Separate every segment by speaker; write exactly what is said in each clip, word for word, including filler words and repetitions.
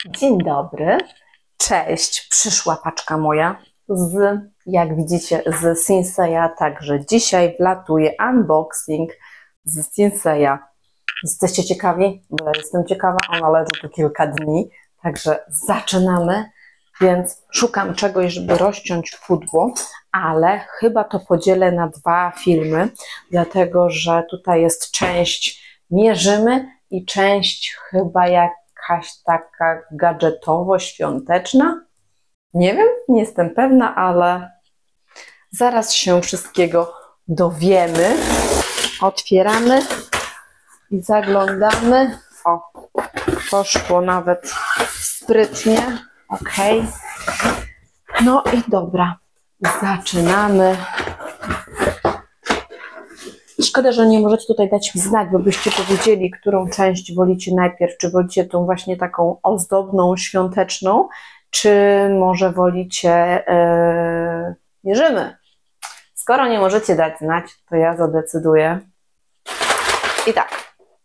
Speaker 1: Dzień dobry, cześć, przyszła paczka moja z, jak widzicie, z Sinseya, także dzisiaj wlatuje unboxing z Sinseya. Jesteście ciekawi? Bo ja jestem ciekawa, ona leży tu kilka dni, także zaczynamy, więc szukam czegoś, żeby rozciąć pudło, ale chyba to podzielę na dwa filmy, dlatego że tutaj jest część mierzymy i część chyba jak jakaś taka gadżetowo-świąteczna. Nie wiem, nie jestem pewna, ale zaraz się wszystkiego dowiemy. Otwieramy i zaglądamy. O, poszło nawet sprytnie. Ok. No i dobra, zaczynamy. Szkoda, że nie możecie tutaj dać mi znać, bo byście powiedzieli, którą część wolicie najpierw. Czy wolicie tą właśnie taką ozdobną, świąteczną, czy może wolicie yy, mierzymy. Skoro nie możecie dać znać, to ja zadecyduję. I tak.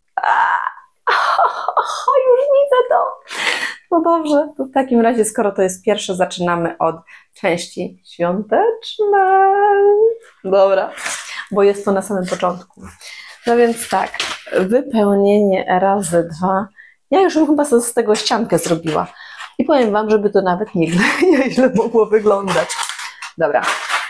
Speaker 1: O, już widzę to. No dobrze, to w takim razie, skoro to jest pierwsze, zaczynamy od części świątecznej. Dobra, bo jest to na samym początku. No więc tak, wypełnienie razy dwa. Ja już bym chyba sobie z tego ściankę zrobiła. I powiem Wam, żeby to nawet nieźle, nieźle mogło wyglądać. Dobra.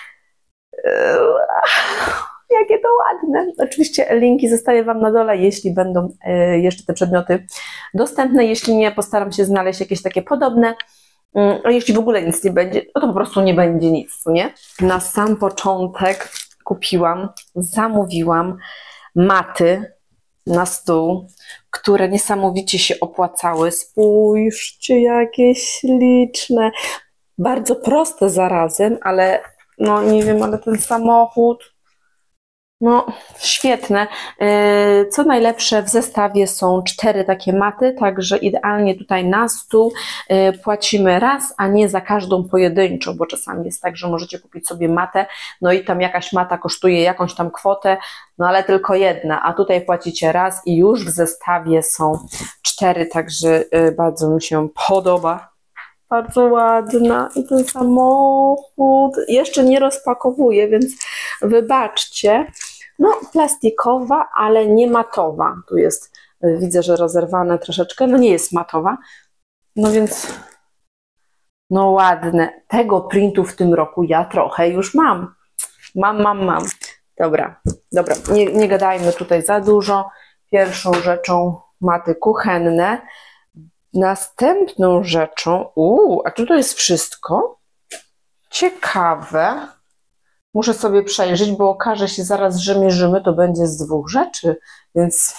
Speaker 1: Jakie to ładne. Oczywiście linki zostawię Wam na dole, jeśli będą jeszcze te przedmioty dostępne. Jeśli nie, postaram się znaleźć jakieś takie podobne. A jeśli w ogóle nic nie będzie, no to po prostu nie będzie nic, nie? Na sam początek kupiłam, zamówiłam maty na stół, które niesamowicie się opłacały. Spójrzcie, jakie śliczne. Bardzo proste zarazem, ale no nie wiem, ale ten samochód, no świetne. Co najlepsze, w zestawie są cztery takie maty, także idealnie tutaj na stół płacimy raz, a nie za każdą pojedynczo, bo czasami jest tak, że możecie kupić sobie matę, no i tam jakaś mata kosztuje jakąś tam kwotę, no ale tylko jedna, a tutaj płacicie raz i już w zestawie są cztery, także bardzo mi się podoba. Bardzo ładna i ten samochód jeszcze nie rozpakowuję, więc wybaczcie. No plastikowa, ale nie matowa. Tu jest, widzę, że rozerwane troszeczkę, no nie jest matowa. No więc, no ładne. Tego printu w tym roku ja trochę już mam. Mam, mam, mam. Dobra, dobra, nie, nie gadajmy tutaj za dużo. Pierwszą rzeczą maty kuchenne. Następną rzeczą, uuu, a czy to jest wszystko? Ciekawe. Muszę sobie przejrzeć, bo okaże się zaraz, że mierzymy, to będzie z dwóch rzeczy, więc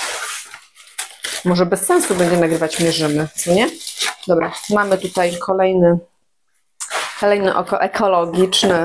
Speaker 1: może bez sensu będzie nagrywać mierzymy, co nie? Dobra, mamy tutaj kolejny, kolejny ekologiczny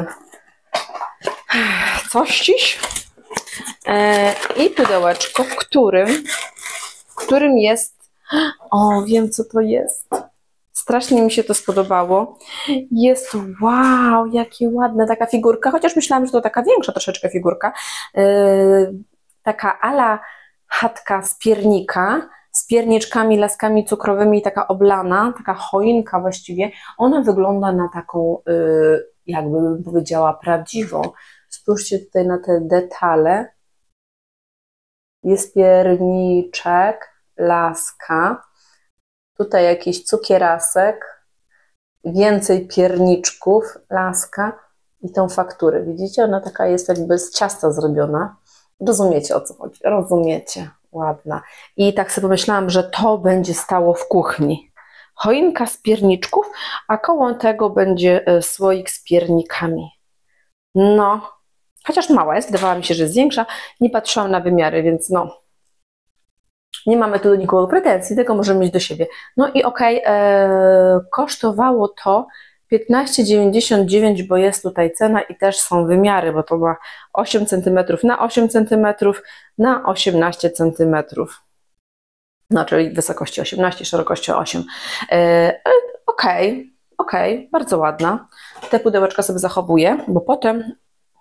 Speaker 1: cościś e, i pudełeczko, w którym, w którym jest. O, wiem, co to jest. Strasznie mi się to spodobało. Jest, wow, jakie ładne, taka figurka, chociaż myślałam, że to taka większa troszeczkę figurka. Yy, taka ala chatka z piernika, z pierniczkami, laskami cukrowymi, taka oblana, taka choinka właściwie. Ona wygląda na taką, yy, jakby bym powiedziała, prawdziwą. Spójrzcie tutaj na te detale. Jest pierniczek, laska, tutaj jakiś cukierasek, więcej pierniczków, laska i tą fakturę. Widzicie? Ona taka jest jakby z ciasta zrobiona. Rozumiecie, o co chodzi? Rozumiecie. Ładna. I tak sobie pomyślałam, że to będzie stało w kuchni. Choinka z pierniczków, a koło tego będzie słoik z piernikami. No, chociaż mała jest, wydawało mi się, że jest większa. Nie patrzyłam na wymiary, więc no, nie mamy tu do nikogo pretensji, tylko możemy mieć do siebie. No i okej, okay, e, kosztowało to piętnaście dziewięćdziesiąt dziewięć, bo jest tutaj cena i też są wymiary, bo to ma osiem centymetrów na osiem centymetrów na osiemnaście centymetrów. No, czyli wysokości osiemnaście, szerokości osiem. E, okej, okay, okej, okay, bardzo ładna. Te pudełeczka sobie zachowuję, bo potem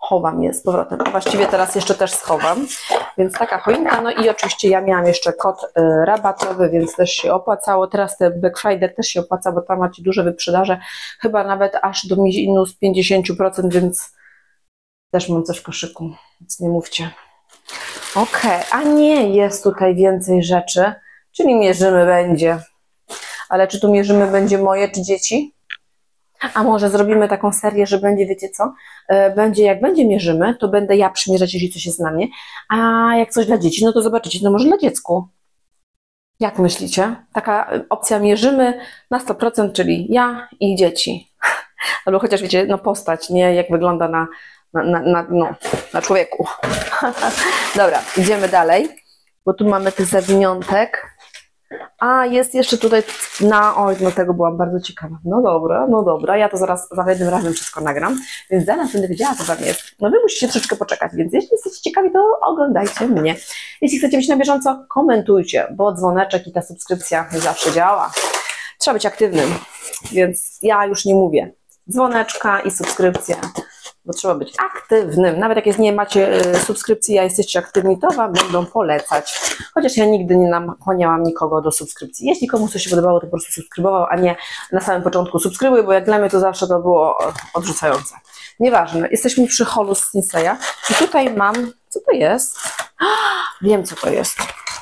Speaker 1: chowam je z powrotem. A właściwie teraz jeszcze też schowam. Więc taka choinka. No i oczywiście ja miałam jeszcze kod y, rabatowy, więc też się opłacało. Teraz ten Black Friday też się opłaca, bo tam macie duże wyprzedaże. Chyba nawet aż do minus pięćdziesiąt procent, więc też mam coś w koszyku. Więc nie mówcie. Okej, a nie, jest tutaj więcej rzeczy. Czyli mierzymy będzie. Ale czy tu mierzymy będzie moje, czy dzieci? A może zrobimy taką serię, że będzie, wiecie co, będzie, jak będzie mierzymy, to będę ja przymierzać, jeśli coś jest na mnie, a jak coś dla dzieci, no to zobaczycie, no może dla dziecku. Jak myślicie? Taka opcja mierzymy na sto procent, czyli ja i dzieci. Albo chociaż wiecie, no postać, nie jak wygląda na, na, na, na, no, na człowieku. Dobra, idziemy dalej, bo tu mamy tych zawiniątek. A jest jeszcze tutaj na, oj, no tego byłam bardzo ciekawa. No dobra, no dobra, ja to zaraz za jednym razem wszystko nagram, więc zaraz będę wiedziała, co tam jest. No wy musicie troszeczkę poczekać, więc jeśli jesteście ciekawi, to oglądajcie mnie. Jeśli chcecie być na bieżąco, komentujcie, bo dzwoneczek i ta subskrypcja zawsze działa. Trzeba być aktywnym, więc ja już nie mówię. Dzwoneczka i subskrypcja, bo trzeba być aktywnym. Nawet jak jest, nie macie subskrypcji, a jesteście aktywni, to wam będą polecać. Chociaż ja nigdy nie nakłaniałam nikogo do subskrypcji. Jeśli komuś coś się podobało, to po prostu subskrybował, a nie na samym początku subskrybuj, bo jak dla mnie to zawsze to było odrzucające. Nieważne, jesteśmy przy holu z Sinseya i tutaj mam, co to jest? Wiem, co to jest.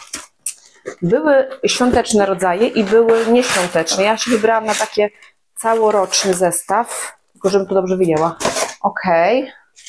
Speaker 1: Były świąteczne rodzaje i były nieświąteczne. Ja się wybrałam na takie całoroczny zestaw, tylko żebym to dobrze wyjęła. Okej.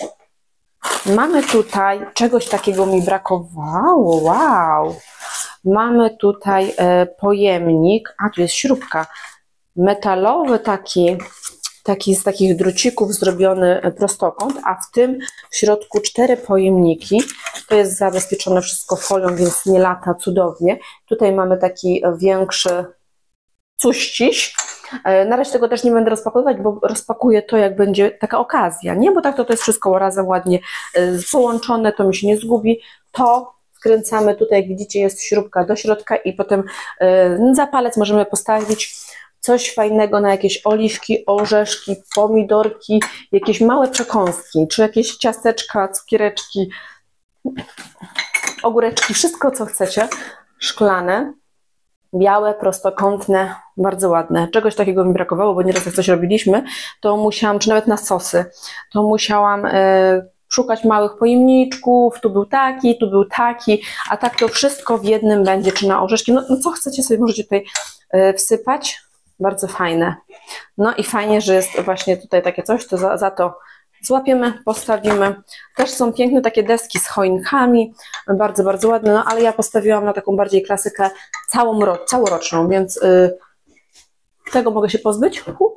Speaker 1: Mamy tutaj, czegoś takiego mi brakowało, wow. Mamy tutaj e, pojemnik, a tu jest śrubka, metalowy taki, taki z takich drucików zrobiony prostokąt, a w tym w środku cztery pojemniki. To jest zabezpieczone wszystko folią, więc nie lata cudownie. Tutaj mamy taki większy cuściś. Na razie tego też nie będę rozpakowywać, bo rozpakuję to, jak będzie taka okazja, nie? Bo tak to, to jest wszystko razem ładnie połączone, to mi się nie zgubi. To wkręcamy tutaj, jak widzicie, jest śrubka do środka i potem za palec możemy postawić coś fajnego na jakieś oliwki, orzeszki, pomidorki, jakieś małe przekąski, czy jakieś ciasteczka, cukiereczki, ogóreczki, wszystko co chcecie, szklane. Białe, prostokątne, bardzo ładne. Czegoś takiego mi brakowało, bo nieraz jak coś robiliśmy, to musiałam, czy nawet na sosy, to musiałam e, szukać małych pojemniczków, tu był taki, tu był taki, a tak to wszystko w jednym będzie, czy na orzeszki, no, no co chcecie sobie możecie tutaj e, wsypać, bardzo fajne. No i fajnie, że jest właśnie tutaj takie coś, to za, za to złapiemy, postawimy. Też są piękne takie deski z choinkami, bardzo, bardzo ładne, no ale ja postawiłam na taką bardziej klasykę całą, całoroczną, więc yy, tego mogę się pozbyć. Uh.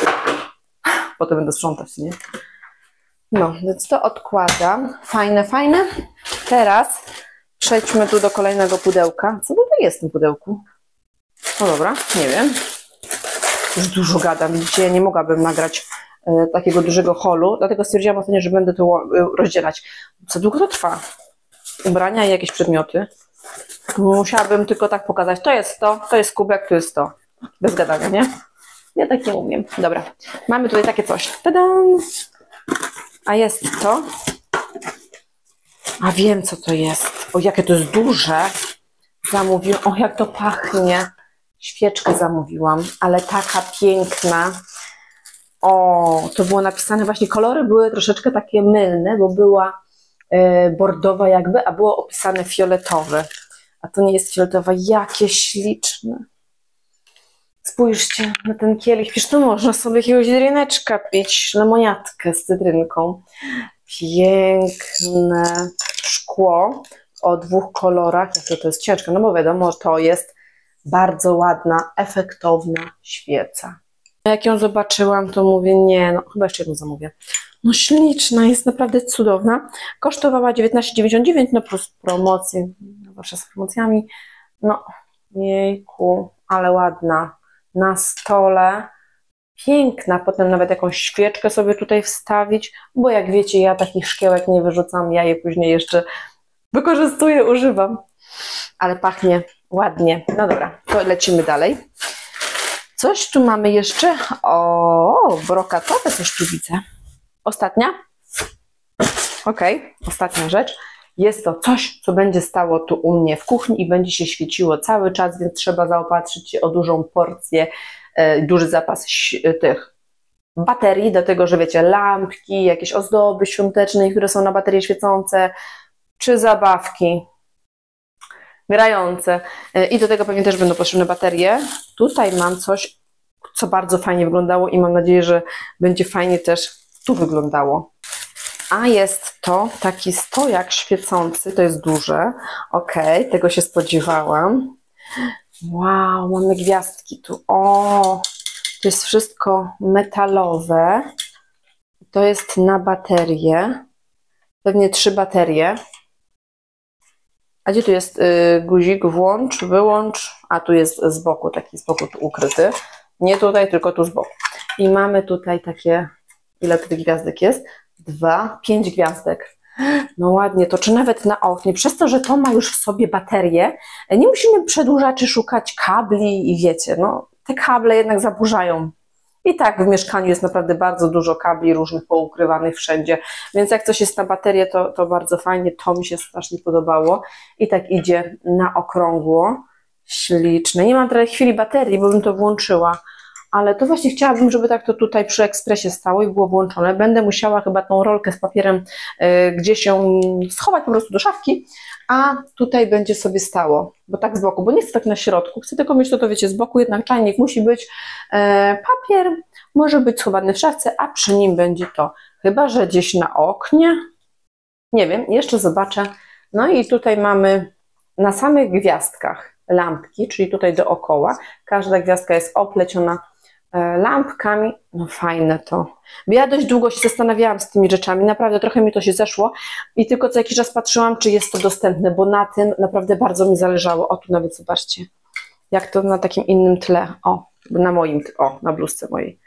Speaker 1: Potem będę sprzątać, nie? No, więc to odkładam. Fajne, fajne. Teraz przejdźmy tu do kolejnego pudełka. Co tutaj jest w tym pudełku? No dobra, nie wiem. Już dużo gadam, widzicie, ja nie mogłabym nagrać takiego dużego holu, dlatego stwierdziłam ostatnio, że będę to rozdzielać. Co długo to trwa? Ubrania i jakieś przedmioty. Musiałabym tylko tak pokazać, to jest to, to jest kubek, to jest to. Bez gadania, nie? Ja tak nie umiem. Dobra, mamy tutaj takie coś. Tadam! A jest to. A wiem, co to jest. O, jakie to jest duże. Zamówiłam. O, jak to pachnie. Świeczkę zamówiłam, ale taka piękna. O, to było napisane, właśnie kolory były troszeczkę takie mylne, bo była e, bordowa jakby, a było opisane fioletowe. A to nie jest fioletowa, jakie śliczne. Spójrzcie na ten kielich, przecież tu można sobie jakiegoś ryneczka pić, lemoniatkę z cytrynką. Piękne szkło o dwóch kolorach, jakie to jest ciężkie, no bo wiadomo, to jest bardzo ładna, efektowna świeca. Jak ją zobaczyłam, to mówię, nie, no chyba jeszcze jedną zamówię. No śliczna, jest naprawdę cudowna. Kosztowała dziewiętnaście dziewięćdziesiąt dziewięć, no plus promocje, zawsze z promocjami. No, jejku, ale ładna. Na stole, piękna. Potem nawet jakąś świeczkę sobie tutaj wstawić, bo jak wiecie, ja takich szkiełek nie wyrzucam, ja je później jeszcze wykorzystuję, używam. Ale pachnie ładnie. No dobra, to lecimy dalej. Coś tu mamy jeszcze. O, brokatowe coś tu widzę. Ostatnia. Ok, ostatnia rzecz. Jest to coś, co będzie stało tu u mnie w kuchni i będzie się świeciło cały czas, więc trzeba zaopatrzyć się o dużą porcję, e, duży zapas tych baterii, do tego, że wiecie, lampki, jakieś ozdoby świąteczne, które są na baterie świecące, czy zabawki grające. I do tego pewnie też będą potrzebne baterie. Tutaj mam coś, co bardzo fajnie wyglądało i mam nadzieję, że będzie fajnie też tu wyglądało. A jest to taki stojak świecący, to jest duże. Ok, tego się spodziewałam. Wow, mamy gwiazdki tu. O, to jest wszystko metalowe. To jest na baterię. Pewnie trzy baterie. A gdzie tu jest y, guzik? Włącz, wyłącz. A tu jest z boku, taki z boku tu ukryty. Nie tutaj, tylko tu z boku. I mamy tutaj takie, ile tych gwiazdek jest? Dwa, pięć gwiazdek. No ładnie, to czy nawet na oknie, przez to, że to ma już w sobie baterię, nie musimy przedłużaczy szukać kabli i wiecie, no te kable jednak zaburzają. I tak w mieszkaniu jest naprawdę bardzo dużo kabli różnych poukrywanych wszędzie, więc jak coś jest na baterię, to, to bardzo fajnie, to mi się strasznie podobało. I tak idzie na okrągło, śliczne. Nie mam teraz chwili baterii, bo bym to włączyła, ale to właśnie chciałabym, żeby tak to tutaj przy ekspresie stało i było włączone. Będę musiała chyba tą rolkę z papierem y, gdzieś ją schować po prostu do szafki, a tutaj będzie sobie stało, bo tak z boku, bo nie chcę tak na środku, chcę tylko mieć to, to wiecie, z boku, jednak czajnik musi być, e, papier może być schowany w szafce, a przy nim będzie to, chyba że gdzieś na oknie, nie wiem, jeszcze zobaczę. No i tutaj mamy na samych gwiazdkach lampki, czyli tutaj dookoła, każda gwiazdka jest opleciona lampkami, no fajne to. Bo ja dość długo się zastanawiałam z tymi rzeczami, naprawdę trochę mi to się zeszło i tylko co jakiś czas patrzyłam, czy jest to dostępne, bo na tym naprawdę bardzo mi zależało. O, tu nawet zobaczcie, jak to na takim innym tle, o, na moim, o, na bluzce mojej.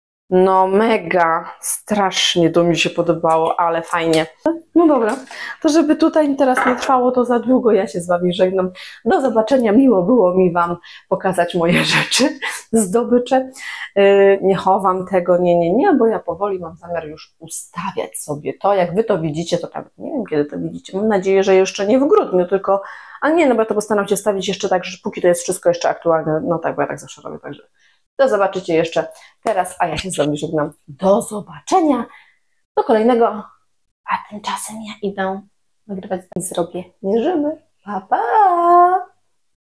Speaker 1: No mega, strasznie to mi się podobało, ale fajnie. No dobra, to żeby tutaj teraz nie trwało to za długo, ja się z Wami żegnam. Do zobaczenia, miło było mi Wam pokazać moje rzeczy, zdobycze. Yy, nie chowam tego, nie, nie, nie, bo ja powoli mam zamiar już ustawiać sobie to. Jak Wy to widzicie, to tam, nie wiem kiedy to widzicie, mam nadzieję, że jeszcze nie w grudniu, tylko, a nie, no bo ja to postaram się stawić jeszcze tak, że póki to jest wszystko jeszcze aktualne, no tak, bo ja tak zawsze robię, także to zobaczycie jeszcze teraz, a ja się z Wami żegnam. Do zobaczenia, do kolejnego, a tymczasem ja idę nagrywać i zrobię. Mierzymy. Pa, pa!